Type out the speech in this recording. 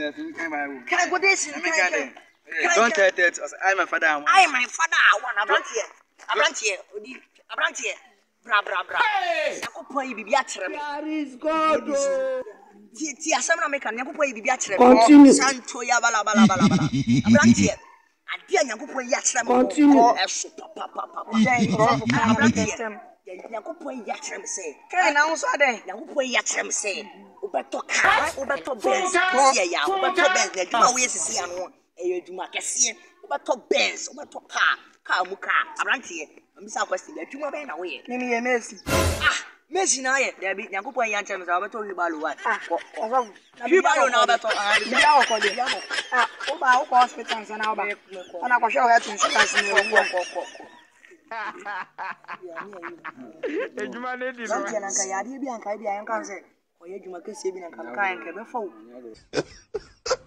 Can I go this? Don't tell it. I'm my father. I am my father. I want a branch here. Bra. Yakupo bibi atrem. That is God. Ti asem na make Yakupo bibi atrem. Continue. Santo ya bala. A branch here. Adia Yakupo ya atrem. Continue. Eso papa. A branch here. Yakupo ya atrem say. Kai na unso aden. Yakupo ya atrem say. Ubeto car, ubeto Benz. Ya, ubeto Benz. Na duma we sisi anu. Eyo duma kese. Ubeto Benz, ubeto car muka. A branch here. Misa question ya dwuma ben na wo ye Nimi ye Messi. Messi na ye there be Nyankopon yan chem sa obeto wibalo wa Wibalo na obeto bia wo kode wo ba wo hospital sa na wo ba ona ko hwe health insurance ni wo Ejuma ne di no ya nanka ya de bi anka bi ayan kan se ko ye dwuma kese bi nanka kan ke be fa wo